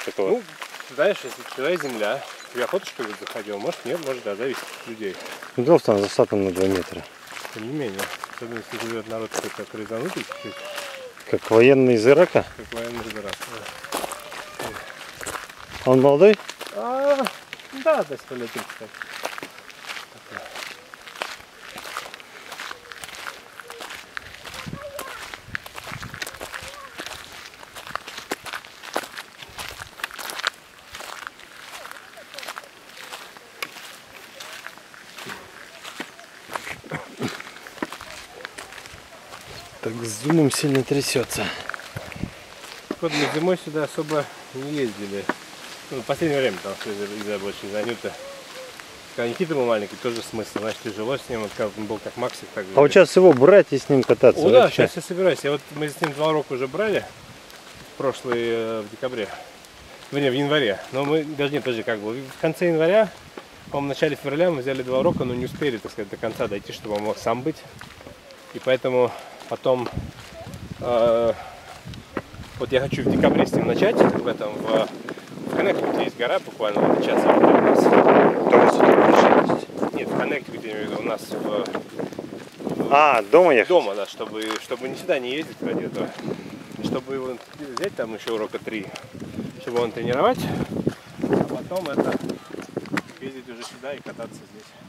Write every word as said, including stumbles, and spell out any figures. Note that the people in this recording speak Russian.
такого? Ну, знаешь, если туда земля, я фоточка заходил, может нет, может да, зависит от людей. Ну, дело в том, засад там на два метра. Тем не менее, особенно если живет народ какой-то крызанутый, чуть-чуть. Как военный из Ирака? Как военный из Ирака. А он молодой? А, да, до сто лет, кстати. Так с зумом сильно трясется. Вот мы зимой сюда особо не ездили. Ну, в последнее время, потому что из-за очень занято. Когда Никита был маленький, тоже смысл. Значит, тяжело с ним, вот как он был как Максик, так же. А вот сейчас его брать и с ним кататься? О, да, вообще? сейчас я собираюсь. Я вот, мы с ним два рока уже брали. В прошлый, э, в декабре. Вернее, в январе. Но мы, даже нет, подожди, как бы, в конце января, по-моему, в начале февраля мы взяли два рока, но не успели, так сказать, до конца дойти, чтобы он мог сам быть. И поэтому потом, э, вот я хочу в декабре с ним начать, в этом, в, в Коннектикуте есть гора, буквально вот час у нас. Нет, в Коннектикуте, я имею в виду, у нас в, А, дома ехать? дома, да, чтобы, чтобы не сюда не ездить ради этого. Чтобы его взять там еще урока три, чтобы он тренировать, а потом это ездить уже сюда и кататься здесь.